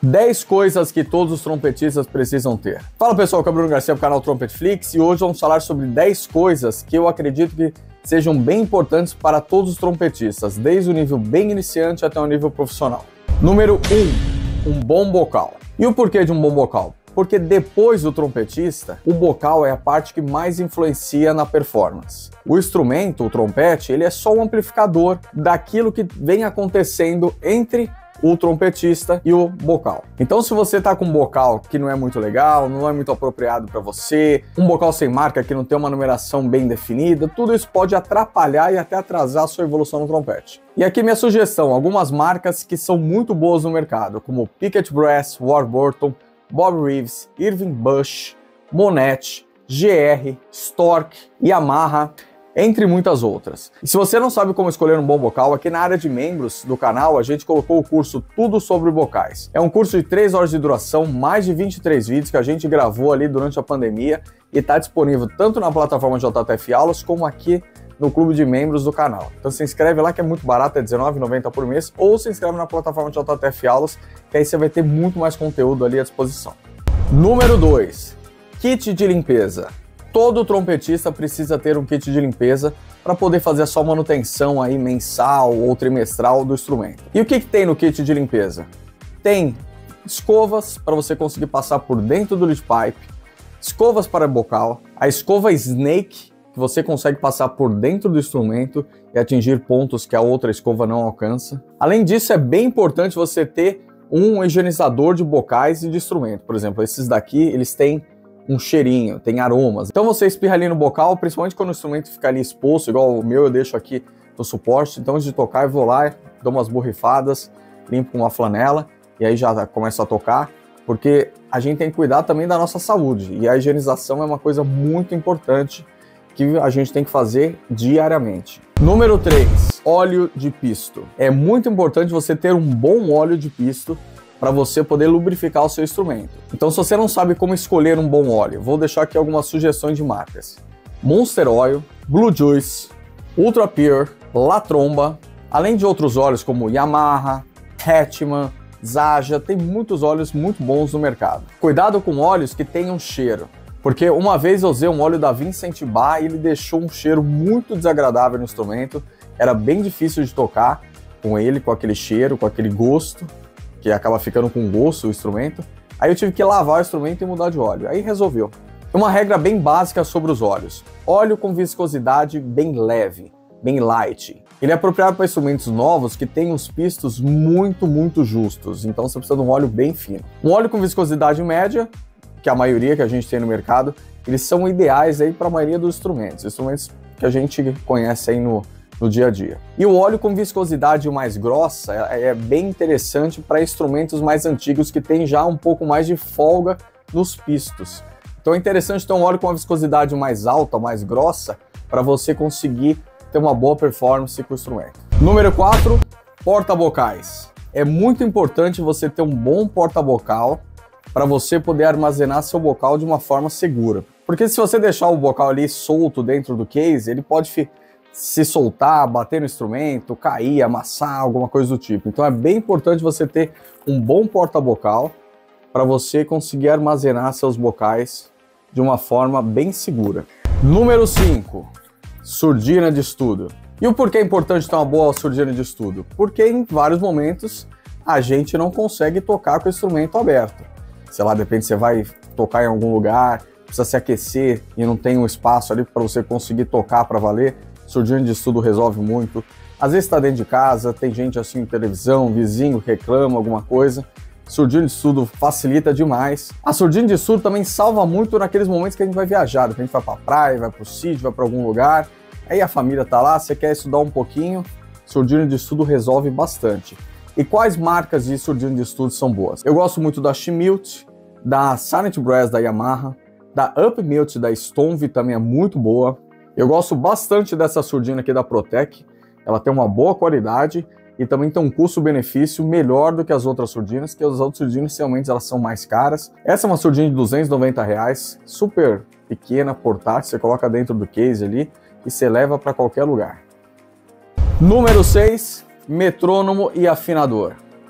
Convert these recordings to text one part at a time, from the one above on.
10 coisas que todos os trompetistas precisam ter. Fala pessoal, aqui é o Bruno Garcia do canal Trumpetflix e hoje vamos falar sobre 10 coisas que eu acredito que sejam bem importantes para todos os trompetistas, desde o nível bem iniciante até o nível profissional. Número 1, um bom bocal. E o porquê de um bom bocal? Porque depois do trompetista, o bocal é a parte que mais influencia na performance. O instrumento, o trompete, ele é só um amplificador daquilo que vem acontecendo entre o trompetista e o bocal. Então se você tá com um bocal que não é muito legal, não é muito apropriado para você, um bocal sem marca que não tem uma numeração bem definida, tudo isso pode atrapalhar e até atrasar a sua evolução no trompete. E aqui minha sugestão, algumas marcas que são muito boas no mercado, como Picket Brass, Warburton, Bob Reeves, Irving Bush, Monet, GR, Stork, Yamaha, entre muitas outras. E se você não sabe como escolher um bom bocal, aqui na área de membros do canal a gente colocou o curso Tudo sobre Bocais. É um curso de 3 horas de duração, mais de 23 vídeos que a gente gravou ali durante a pandemia e está disponível tanto na plataforma JTF Aulas como aqui no clube de membros do canal. Então se inscreve lá que é muito barato, é R$19,90 por mês, ou se inscreve na plataforma JTF Aulas, que aí você vai ter muito mais conteúdo ali à disposição. Número 2, kit de limpeza. Todo trompetista precisa ter um kit de limpeza para poder fazer a sua manutenção aí mensal ou trimestral do instrumento. E o que tem no kit de limpeza? Tem escovas para você conseguir passar por dentro do lead pipe, escovas para bocal, a escova Snake, que você consegue passar por dentro do instrumento e atingir pontos que a outra escova não alcança. Além disso, é bem importante você ter um higienizador de bocais e de instrumento. Por exemplo, esses daqui, eles têm um cheirinho, tem aromas. Então você espirra ali no bocal, principalmente quando o instrumento fica ali exposto, igual o meu eu deixo aqui no suporte. Então antes de tocar eu vou lá, dou umas borrifadas, limpo com uma flanela e aí já começo a tocar, porque a gente tem que cuidar também da nossa saúde e a higienização é uma coisa muito importante que a gente tem que fazer diariamente. Número 3, óleo de pisto. É muito importante você ter um bom óleo de pisto para você poder lubrificar o seu instrumento. Então se você não sabe como escolher um bom óleo, vou deixar aqui algumas sugestões de marcas. Monster Oil, Blue Juice, Ultra Pure, La Tromba, além de outros óleos como Yamaha, Hetman, Zaja, tem muitos óleos muito bons no mercado. Cuidado com óleos que tenham cheiro, porque uma vez eu usei um óleo da Vincent Bar e ele deixou um cheiro muito desagradável no instrumento, era bem difícil de tocar com ele, com aquele cheiro, com aquele gosto, que acaba ficando com gosto o instrumento. Aí eu tive que lavar o instrumento e mudar de óleo. Aí resolveu. Uma regra bem básica sobre os óleos. Óleo com viscosidade bem leve, bem light. Ele é apropriado para instrumentos novos que têm os pistos muito justos. Então você precisa de um óleo bem fino. Um óleo com viscosidade média, que é a maioria que a gente tem no mercado, eles são ideais aí para a maioria dos instrumentos que a gente conhece aí no dia a dia. E o óleo com viscosidade mais grossa é bem interessante para instrumentos mais antigos que tem já um pouco mais de folga nos pistos. Então é interessante ter um óleo com uma viscosidade mais alta, mais grossa, para você conseguir ter uma boa performance com o instrumento. Número 4, porta-bocais. É muito importante você ter um bom porta-bocal para você poder armazenar seu bocal de uma forma segura. Porque se você deixar o bocal ali solto dentro do case, ele pode se soltar, bater no instrumento, cair, amassar, alguma coisa do tipo. Então é bem importante você ter um bom porta-bocal para você conseguir armazenar seus bocais de uma forma bem segura. Número 5, surdina de estudo. E o porquê é importante ter uma boa surdina de estudo? Porque em vários momentos a gente não consegue tocar com o instrumento aberto. Sei lá, de repente você vai tocar em algum lugar, precisa se aquecer e não tem um espaço ali para você conseguir tocar para valer. Surdina de estudo resolve muito. Às vezes está dentro de casa, tem gente assim em televisão, vizinho reclama alguma coisa. Surdina de estudo facilita demais. A surdina de estudo também salva muito naqueles momentos que a gente vai viajar. A gente vai para a praia, vai para o sítio, vai para algum lugar. Aí a família tá lá, você quer estudar um pouquinho, surdina de estudo resolve bastante. E quais marcas de surdina de estudo são boas? Eu gosto muito da Shimilt, da Silent Brass da Yamaha, da Upmilt da Stonve também é muito boa. Eu gosto bastante dessa surdina aqui da Protec, ela tem uma boa qualidade e também tem um custo-benefício melhor do que as outras surdinas, que as outras surdinas realmente elas são mais caras. Essa é uma surdina de R$290, super pequena, portátil, você coloca dentro do case ali e você leva para qualquer lugar. Número 6, metrônomo e afinador.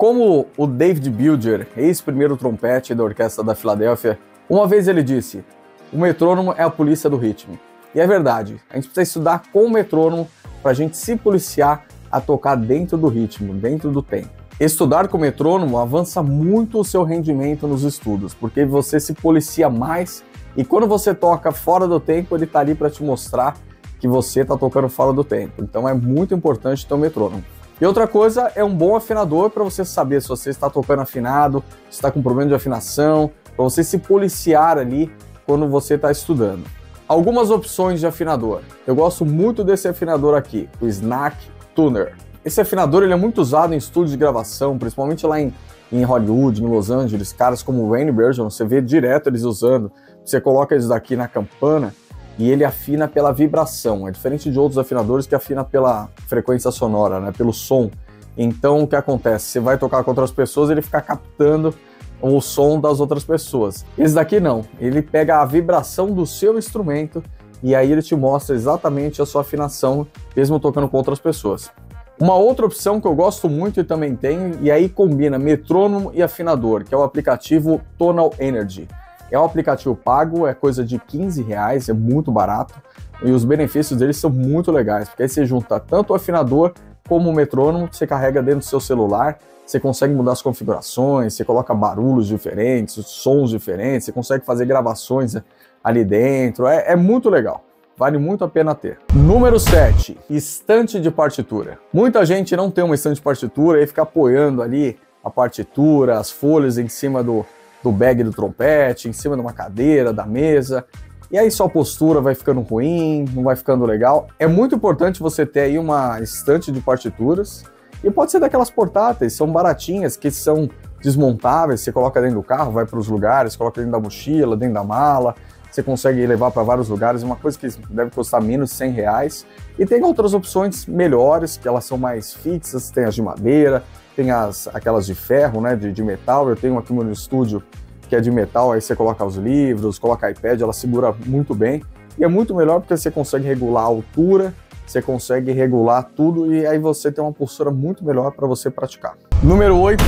como o David Bilger, ex-primeiro trompete da Orquestra da Filadélfia, uma vez ele disse: o metrônomo é a polícia do ritmo. E é verdade, a gente precisa estudar com o metrônomo para a gente se policiar a tocar dentro do ritmo, dentro do tempo. Estudar com o metrônomo avança muito o seu rendimento nos estudos, porque você se policia mais e quando você toca fora do tempo, ele está ali para te mostrar que você está tocando fora do tempo. Então é muito importante ter um metrônomo. E outra coisa é um bom afinador para você saber se você está tocando afinado, se está com problema de afinação, para você se policiar ali quando você está estudando. Algumas opções de afinador. Eu gosto muito desse afinador aqui, o Snack Tuner. Esse afinador ele é muito usado em estúdios de gravação, principalmente lá em Hollywood, em Los Angeles, caras como o Wayne Bergeron, você vê direto eles usando. Você coloca eles daqui na campana e ele afina pela vibração. É diferente de outros afinadores que afina pela frequência sonora, né, pelo som. Então o que acontece? Você vai tocar com outras pessoas, ele fica captando o som das outras pessoas. Esse daqui não, ele pega a vibração do seu instrumento e aí ele te mostra exatamente a sua afinação, mesmo tocando com outras pessoas. Uma outra opção que eu gosto muito e também tenho, e aí combina metrônomo e afinador, que é o aplicativo Tonal Energy. É um aplicativo pago, é coisa de R$15, é muito barato, e os benefícios dele são muito legais, porque aí você junta tanto o afinador como o metrônomo, que você carrega dentro do seu celular, você consegue mudar as configurações, você coloca barulhos diferentes, sons diferentes, você consegue fazer gravações ali dentro, é muito legal. Vale muito a pena ter. Número 7, estante de partitura. Muita gente não tem uma estante de partitura e fica apoiando ali a partitura, as folhas em cima do bag do trompete, em cima de uma cadeira, da mesa. E aí sua postura vai ficando ruim, não vai ficando legal. É muito importante você ter aí uma estante de partituras. E pode ser daquelas portáteis, são baratinhas, que são desmontáveis, você coloca dentro do carro, vai para os lugares, coloca dentro da mochila, dentro da mala. Você consegue levar para vários lugares, uma coisa que deve custar menos de R$100. E tem outras opções melhores, que elas são mais fixas, tem as de madeira, tem aquelas de ferro, né, de metal. Eu tenho aqui no estúdio que é de metal, aí você coloca os livros, coloca iPad, ela segura muito bem. E é muito melhor porque você consegue regular a altura, você consegue regular tudo e aí você tem uma postura muito melhor para você praticar. Número 8,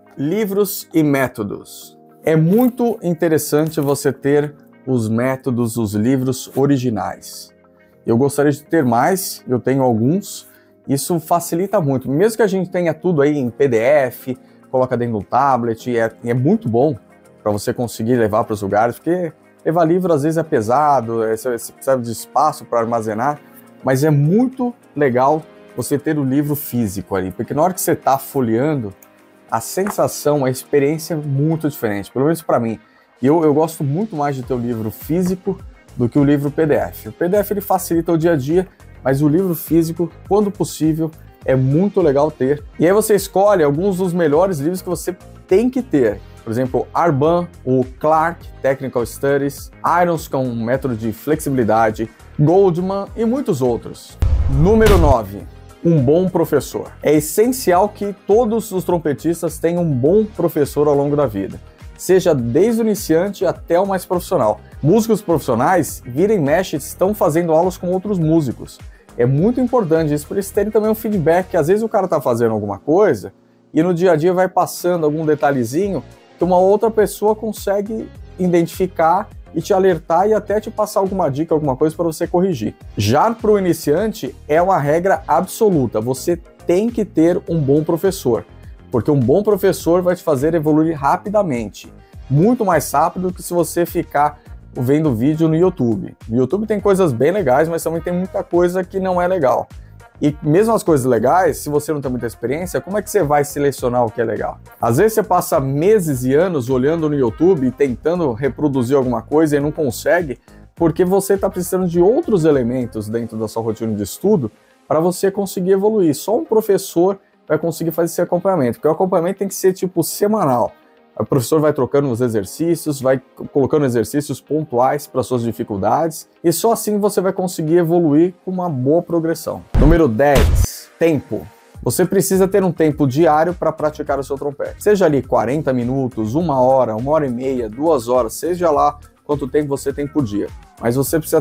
livros e métodos. É muito interessante você ter os métodos, os livros originais. Eu gostaria de ter mais, eu tenho alguns, isso facilita muito. Mesmo que a gente tenha tudo aí em PDF, coloca dentro do tablet, é muito bom para você conseguir levar para os lugares, porque levar livro às vezes é pesado, você precisa de espaço para armazenar, mas é muito legal você ter o livro físico ali, porque na hora que você está folheando, a sensação, a experiência é muito diferente, pelo menos para mim. E eu gosto muito mais de ter o livro físico do que o livro PDF. O PDF ele facilita o dia a dia, mas o livro físico, quando possível, é muito legal ter. E aí você escolhe alguns dos melhores livros que você tem que ter. Por exemplo, Arban, o Clark, Technical Studies, Irons com método de flexibilidade, Goldman e muitos outros. Número 9. Um bom professor. É essencial que todos os trompetistas tenham um bom professor ao longo da vida. Seja desde o iniciante até o mais profissional. Músicos profissionais, vira e mexe, estão fazendo aulas com outros músicos. É muito importante isso para eles terem também um feedback, que às vezes o cara está fazendo alguma coisa e no dia a dia vai passando algum detalhezinho que uma outra pessoa consegue identificar e te alertar e até te passar alguma dica, alguma coisa para você corrigir. Já para o iniciante, é uma regra absoluta, você tem que ter um bom professor. Porque um bom professor vai te fazer evoluir rapidamente, muito mais rápido que se você ficar vendo vídeo no YouTube. No YouTube tem coisas bem legais, mas também tem muita coisa que não é legal. E mesmo as coisas legais, se você não tem muita experiência, como é que você vai selecionar o que é legal? Às vezes você passa meses e anos olhando no YouTube e tentando reproduzir alguma coisa e não consegue, porque você está precisando de outros elementos dentro da sua rotina de estudo para você conseguir evoluir. Só um professor vai conseguir fazer esse acompanhamento, porque o acompanhamento tem que ser tipo semanal. O professor vai trocando os exercícios, vai colocando exercícios pontuais para suas dificuldades, e só assim você vai conseguir evoluir com uma boa progressão. Número 10, tempo. Você precisa ter um tempo diário para praticar o seu trompete. Seja ali 40 minutos, 1 hora e meia, 2 horas, seja lá quanto tempo você tem por dia. Mas você precisa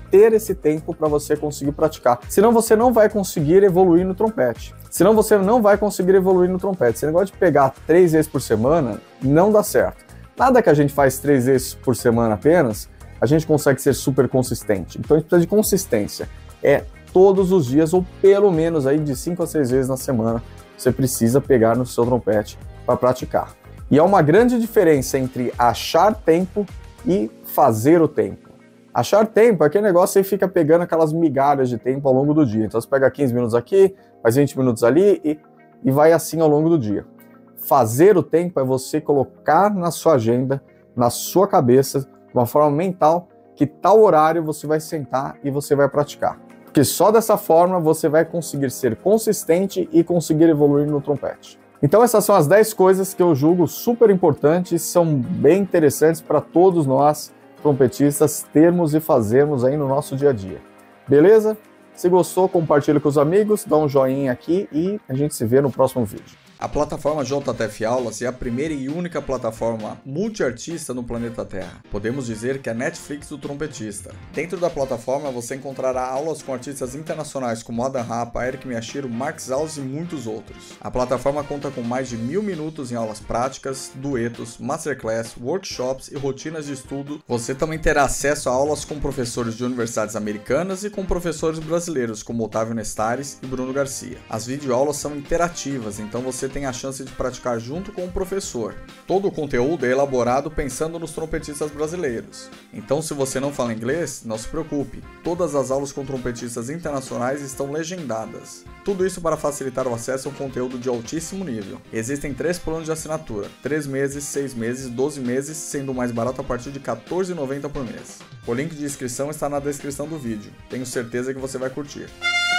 ter esse tempo para você conseguir praticar. Senão você não vai conseguir evoluir no trompete. Esse negócio de pegar 3 vezes por semana não dá certo. Nada que a gente faz 3 vezes por semana apenas, a gente consegue ser super consistente. Então a gente precisa de consistência. É todos os dias, ou pelo menos aí de 5 a 6 vezes na semana, você precisa pegar no seu trompete para praticar. E há uma grande diferença entre achar tempo e fazer o tempo. Achar tempo é aquele negócio que você fica pegando aquelas migalhas de tempo ao longo do dia. Então você pega 15 minutos aqui, faz 20 minutos ali e vai assim ao longo do dia. Fazer o tempo é você colocar na sua agenda, na sua cabeça, de uma forma mental, que tal horário você vai sentar e você vai praticar. Porque só dessa forma você vai conseguir ser consistente e conseguir evoluir no trompete. Então essas são as 10 coisas que eu julgo super importantes, são bem interessantes para todos nós, trompetistas, termos e fazermos aí no nosso dia a dia. Beleza? Se gostou, compartilha com os amigos, dá um joinha aqui e a gente se vê no próximo vídeo. A plataforma JTF Aulas é a primeira e única plataforma multiartista no planeta Terra. Podemos dizer que é a Netflix do trompetista. Dentro da plataforma você encontrará aulas com artistas internacionais como Adam Rapa, Eric Miyashiro, Mark Zalz e muitos outros. A plataforma conta com mais de 1000 minutos em aulas práticas, duetos, masterclass, workshops e rotinas de estudo. Você também terá acesso a aulas com professores de universidades americanas e com professores brasileiros como Otávio Nestares e Bruno Garcia. As videoaulas são interativas, então você tem a chance de praticar junto com o professor. Todo o conteúdo é elaborado pensando nos trompetistas brasileiros. Então, se você não fala inglês, não se preocupe. Todas as aulas com trompetistas internacionais estão legendadas. Tudo isso para facilitar o acesso a um conteúdo de altíssimo nível. Existem 3 planos de assinatura: 3 meses, 6 meses, 12 meses, sendo o mais barato a partir de R$ 14,90 por mês. O link de inscrição está na descrição do vídeo. Tenho certeza que você vai curtir.